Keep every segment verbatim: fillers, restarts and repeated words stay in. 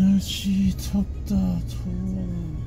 날씨 덥다 더워.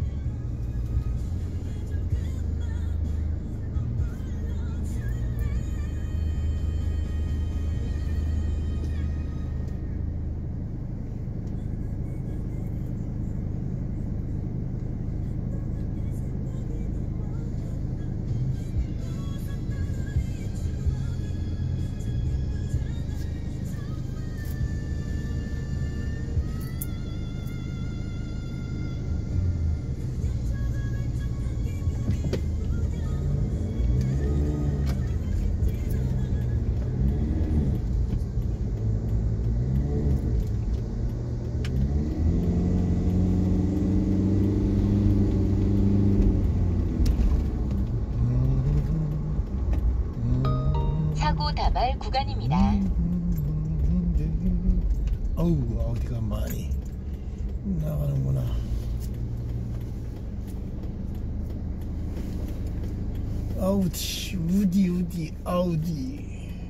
사고 다발 구간입니다. 어우, 어디가 많이 나가는구나. 아우디, 우디, 우디, 아우디.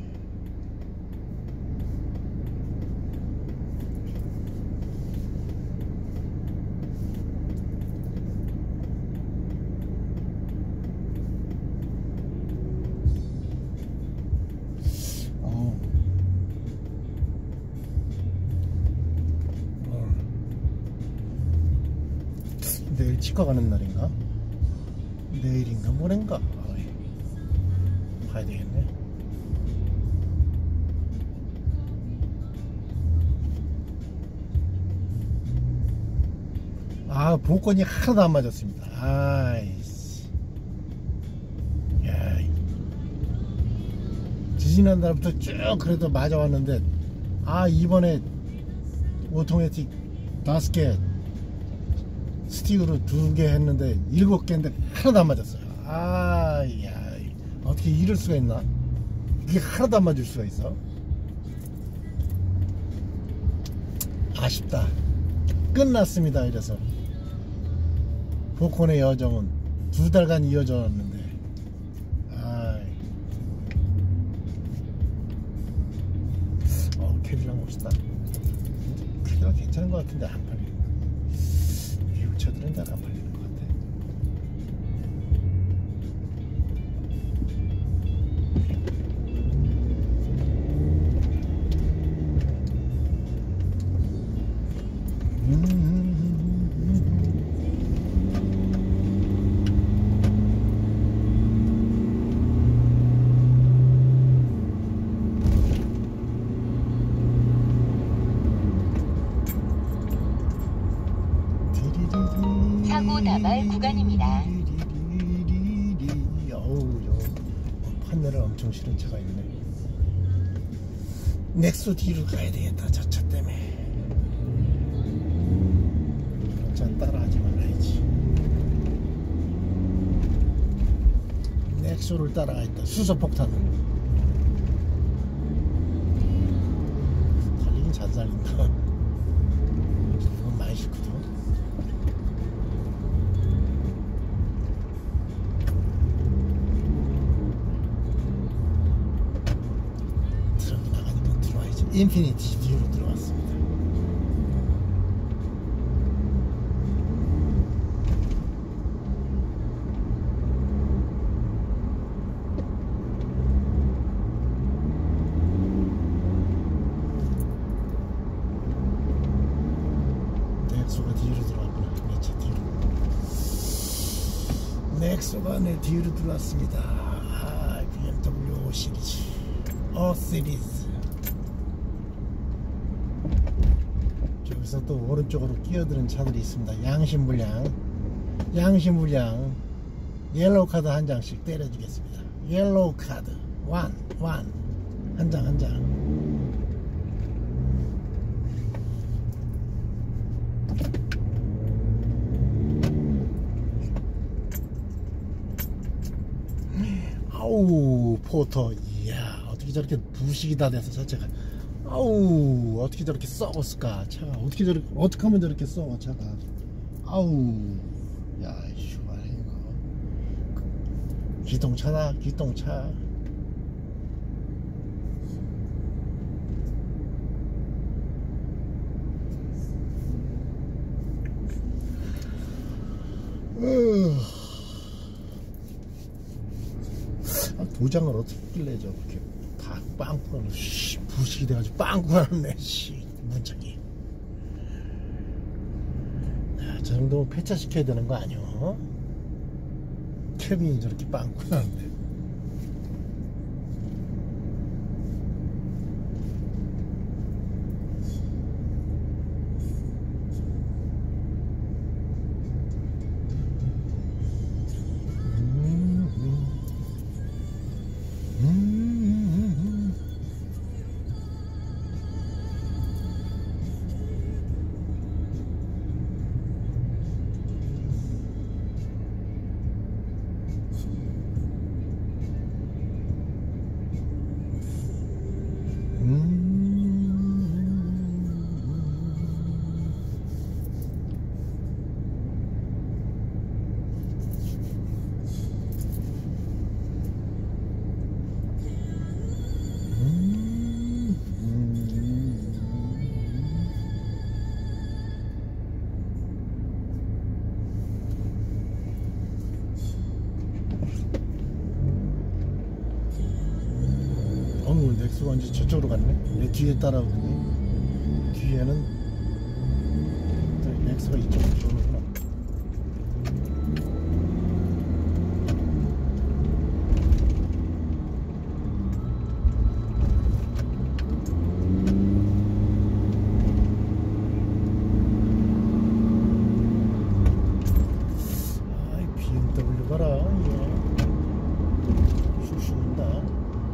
내일 치과 가는 날인가? 내일인가 모레인가? 어이, 봐야 되겠네. 아, 복권이 하나도 안 맞았습니다. 아이씨. 야, 지지난 날부터 쭉 그래도 맞아왔는데, 아, 이번에 오토매틱 다섯 개 스틱으로 두 개 했는데 일곱 개인데 하나도 안 맞았어요. 아, 야, 어떻게 이럴 수가 있나? 이게 하나도 안 맞을 수가 있어? 아쉽다. 끝났습니다. 이래서 복권의 여정은 두 달간 이어졌는데, 아, 어, 캐딜락 멋있다. 캐딜락 괜찮은 것 같은데 안 팔리네. 미국 차들은 잘 안 팔리는 것 같아. 사고 다발 구간입니다. 어우, 저 판넬을 엄청 실은 차가 있네. 넥소 뒤로 가야 되겠다. 저 차 때문에. 전 따라하지 말아야지. 넥소를 따라가있다. 수소폭탄을. 달리긴 잘 달린다. 그건 많이 싫거든. 트럭이 나가니까 들어와야지. 인피니티 뒤로 들어왔습니다. 넥소가 뒤로 들어왔구나. 내 차 뒤로. 넥소가 내 뒤로 들어왔습니다. 아, 비엠더블유 오 시리즈, 오 시리즈. 저기서 또 오른쪽으로 끼어드는 차들이 있습니다. 양심불량, 양심불량. 옐로우 카드 한 장씩 때려주겠습니다. 옐로우 카드 원, 원, 한 장, 한 장. 아우, 포터. 이야, 어떻게 저렇게 부식이 다 돼서 자체가. 아우, 어떻게 저렇게 썩었을까 차가. 어떻게 저렇게, 어떻게 하면 저렇게 썩어 차가. 아우, 야, 이거 기동차다, 기동차. 아, 도장을 어떻게 끼래 저렇게 다 빵꾸가 부식이 돼가지고 빵꾸가 났네. 씨, 문짝이. 야, 저 정도면 폐차시켜야 되는 거 아니오? 캐빈이 저렇게 빵꾸가 났는데. 넥스가 이제 저쪽으로 갔네. 내 뒤에 따라오더니 뒤에는 넥스가 이쪽으로 들어오는구나. 아이 비엠더블유 봐라. 예. 슈슈인다.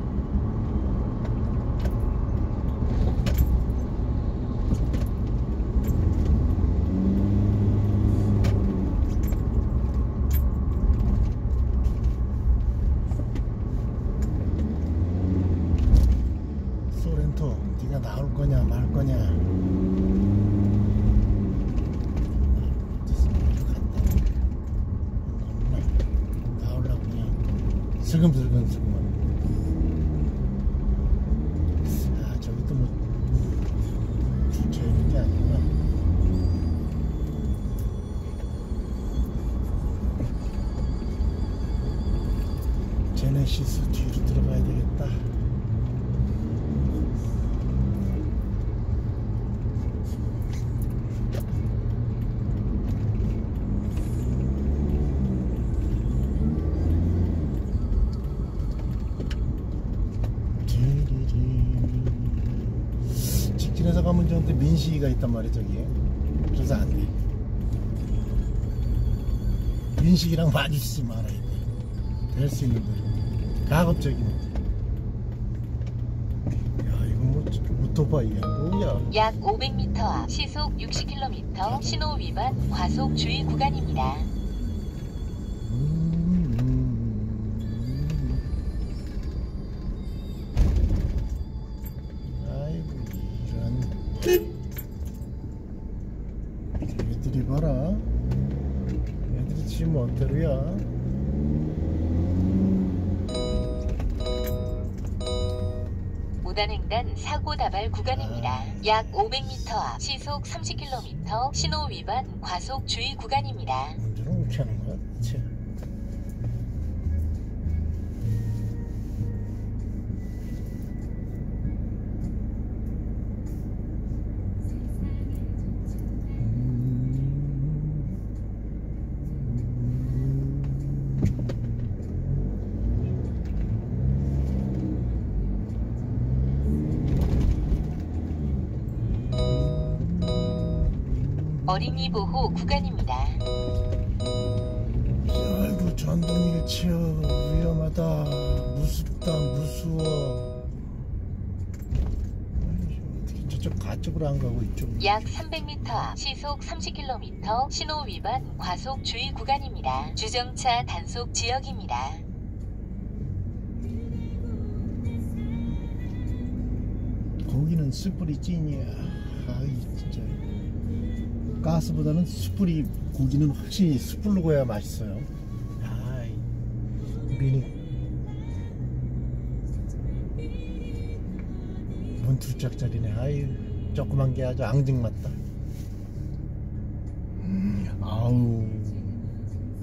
네가 나올 거냐 말 거냐. 나오려고 그냥 슬금슬금 슬금. 아 저기 또 뭐 주차 있는 게 아니구나. 제네시스 뒤로 들어가야 되겠다. 직진해서 가면 좋은데 민식이가 있단 말이야 저기. 그래서 안 돼. 민식이랑 마주치지 말아야 돼. 될 수 있는 대로 가급적이면. 야 이거 뭐 오토바이야 뭐야. 약 오백 미터 앞 시속 육십 킬로미터 신호 위반 과속 주의 구간입니다. 애들이 봐라. 애들이 지금 멋대로야. 무단횡단 사고 다발 구간입니다. 아. 약 오백 미터 앞 시속 삼십 킬로미터 신호 위반 과속 주의 구간입니다. 운전을 어떻게 하는 거야 대체. 어린이 보호 구간입니다. 아이고 전동일치여 위험하다. 무섭다 무서워. 어떻게 저쪽 가쪽으로 안 가고 이쪽. 약 삼백 미터 앞 시속 삼십 킬로미터 신호 위반 과속 주의 구간입니다. 주정차 단속 지역입니다. 고기는 숯불이 찐이야. 아이 진짜. 가스보다는 숯불이 고기는 확실히 숯불로 구워야 맛있어요. 아이 미니 이건 두 짝짜리네. 아이 조그만 게 아주 앙증맞다. 음, 아우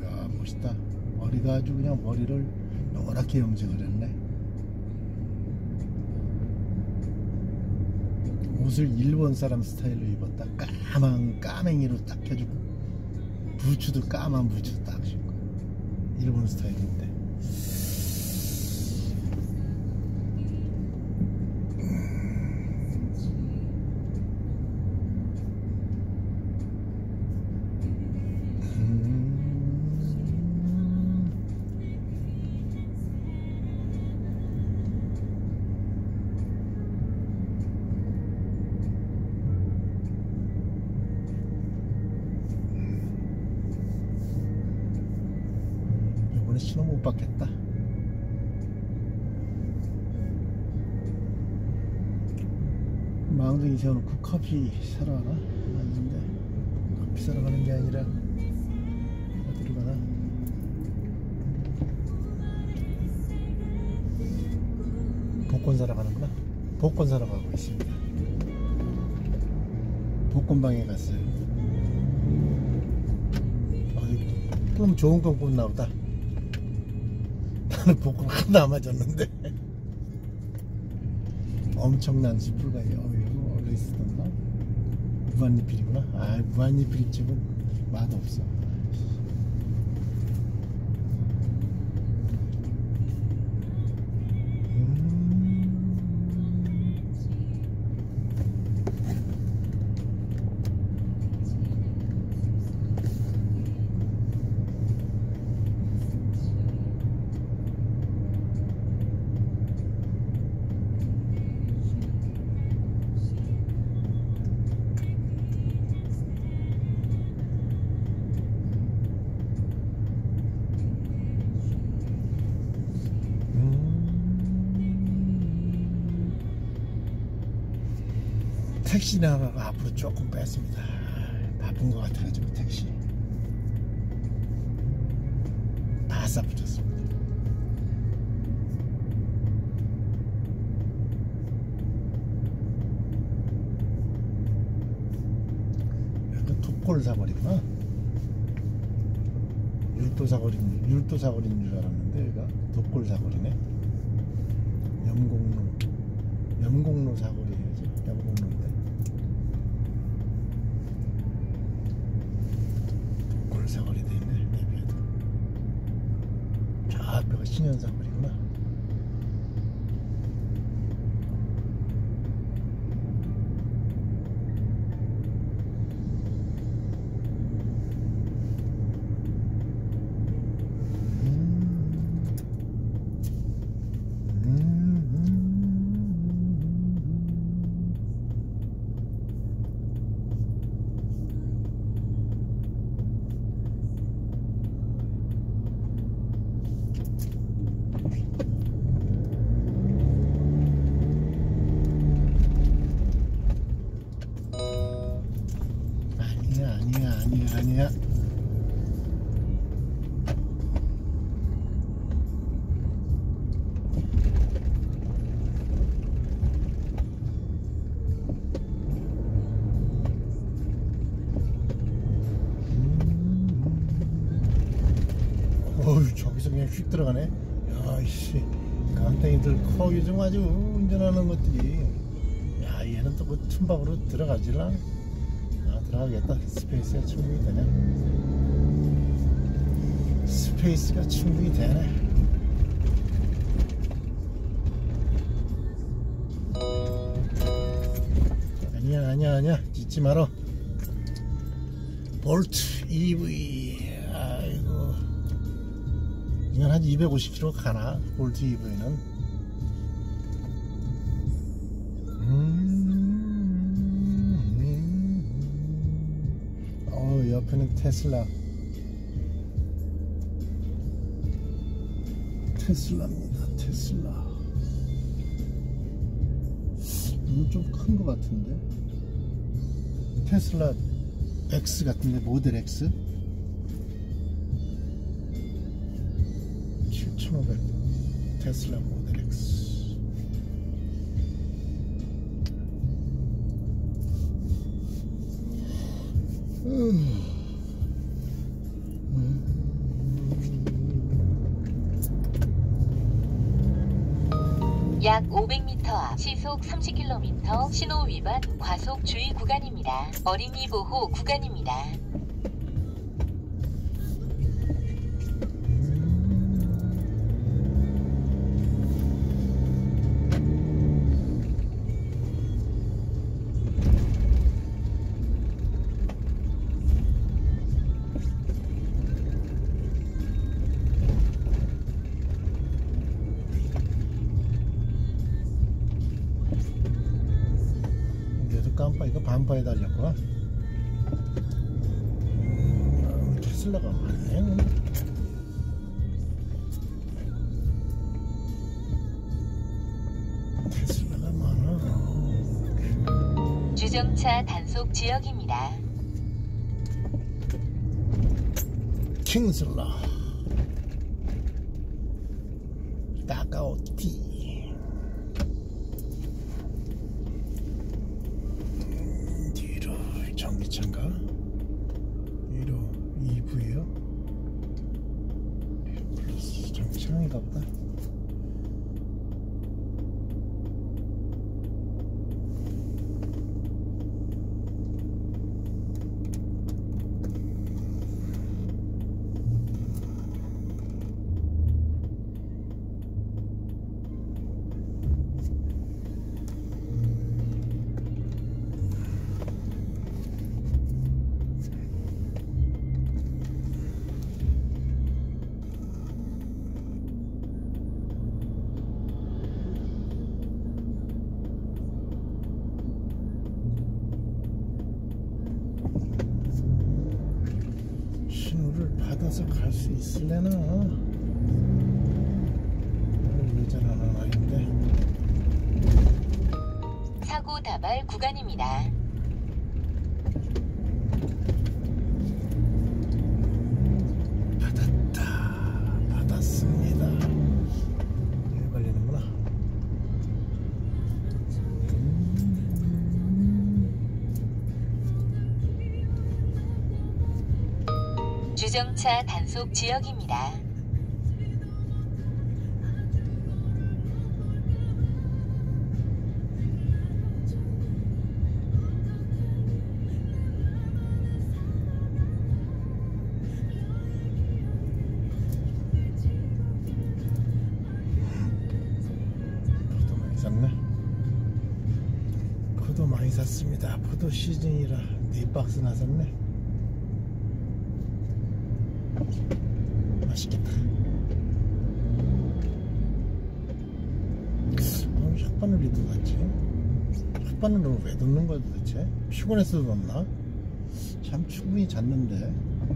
멋있다. 머리가 아주 그냥 머리를 노랗게 염색을 했네. 옷을 일본 사람 스타일로 입었다. 까만 까맹이로 딱 해주고 부츠도 까만 부츠 딱 신고 일본 스타일인데. 신호 못 받겠다. 망둥이 세워놓고 커피 사러 가나? 아닌데 커피 사러 가는 게 아니라 어디로 가나? 복권 사러 가는구나. 복권 사러 가고 있습니다. 복권방에 갔어요. 어디 꿈 좋은 꿈 꿨나 보다. 나는 복권 하나도 안 맞았는데 엄청난 숯불가게. 어이구 원래 있었나? 무한리필이구나. 아 무한리필 집은 맛없어. 택시 나가고 앞으로 조금 뺐습니다. 바쁜 것 같아가지고 택시 바싹 붙였습니다. 약간 톱골 사거리구나. 율도 사거리, 율도 사거리인 줄 알았는데 여기가 톱골 사거리네. 염곡로, 염곡로 사거리야지. 염곡로인데. 사거리 돼 있네. 내비에도 저 앞에가 신현사거리구나. 아니야 아니야 아니야. 어휴 저기서 그냥 휙 들어가네. 야이씨 깜땡이들 커 요즘 아주 운전하는 것들이. 야 얘는 또 그 틈밥으로 들어가질라. 들어가겠다. 스페이스가 충분히 되네. 스페이스가 충분히 되네. 아니야 아니야 아니야 짖지 마라. 볼트 이브이. 아이고 이건 한 이백오십 킬로미터 가나 볼트 이브이는. 음 옆에는 테슬라. 테슬라입니다. 테슬라. 이건 좀 큰 것 같은데. 테슬라 X 같은데 모델 X. 칠천오백 테슬라 모델 X. 음. 음. 약 오백 미터 앞 시속 삼십 킬로미터 신호 위반 과속 주의 구간입니다. 어린이 보호 구간입니다. 깜빡 이거 반파에 달렸구나. 아, 테슬라가 많네. 테슬라가 많아. 주정차 단속 지역입니다. 킹슬라 따가오티. 전기차인가? 위로 이브예요? 플러스 전기차인가 보다. 신호를 받아서 갈 수 있을래나? 운전하는 아이인데. 사고 다발 구간입니다. 받았다. 받았습니다. 이거 걸리는구나. 주정차 단속 지역입니다. 포도 많이 샀네. 포도 많이 샀습니다. 포도 시즌이라 네 박스나 샀네. 맛있겠다. 어, 혓바늘 리도 같지? 혓바늘은 왜 넣는 거야 도대체? 피곤해서 넣나? 참 충분히 잤는데.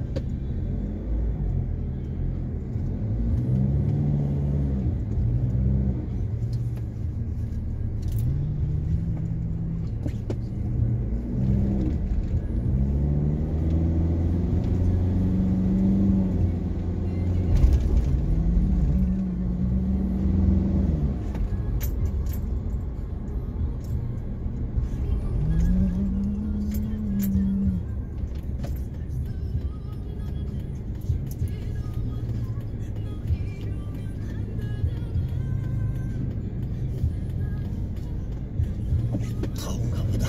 더운가 보다.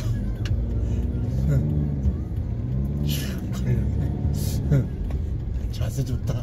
자세 좋다.